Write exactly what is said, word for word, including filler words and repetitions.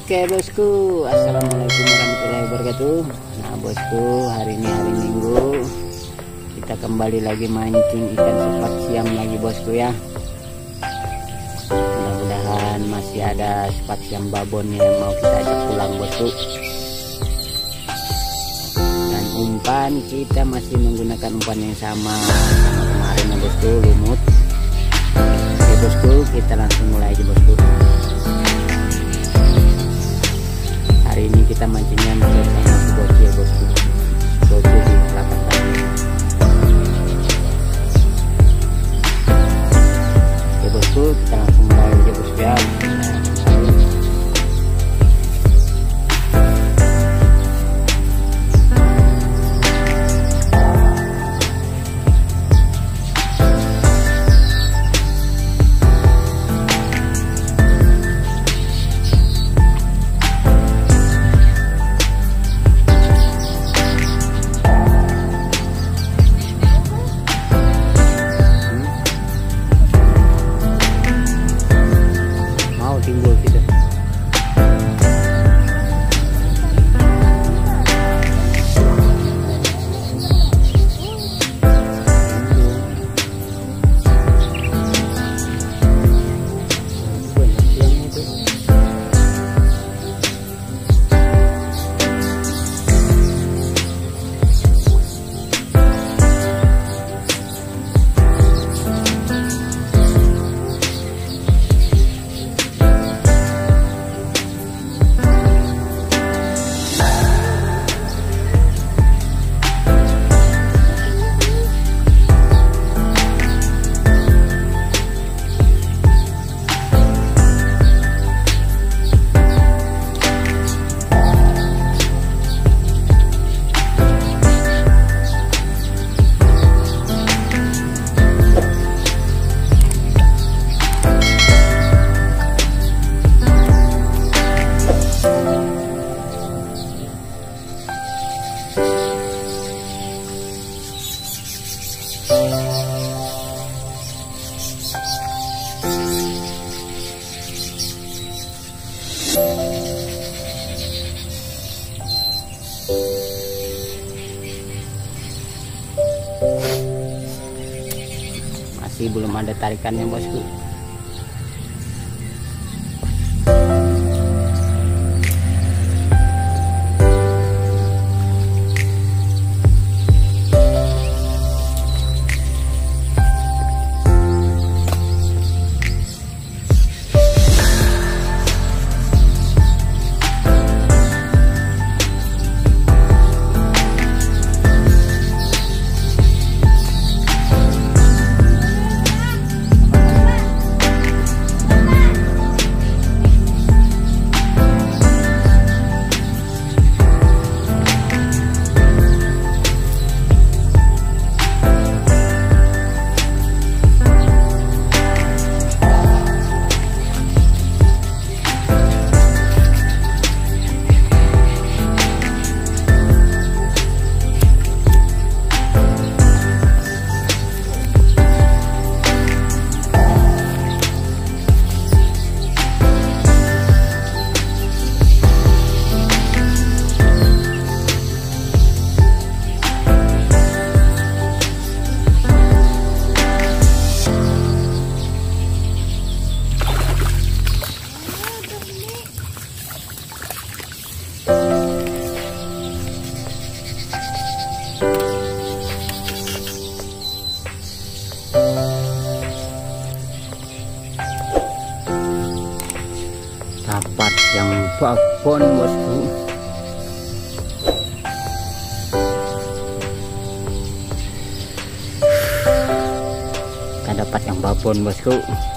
Oke bosku, assalamualaikum warahmatullahi wabarakatuh. Nah bosku, hari ini hari Minggu, kita kembali lagi mancing ikan sepat siam lagi bosku ya. Mudah-mudahan masih ada sepat siam babon yang mau kita ajak pulang bosku. Dan umpan kita masih menggunakan umpan yang sama sama kemarin ya bosku, lumut. Oke bosku, kita langsung mulai aja bosku. Hari ini kita mancingnya bersama si bocil bosku, bocil di belakang tadi. Oke bosku, kita langsung mulai aja bosku ya. Timbul gitu. Masih belum ada tarikannya bosku. Dapat yang babon bosku. Kita dapat yang babon bosku.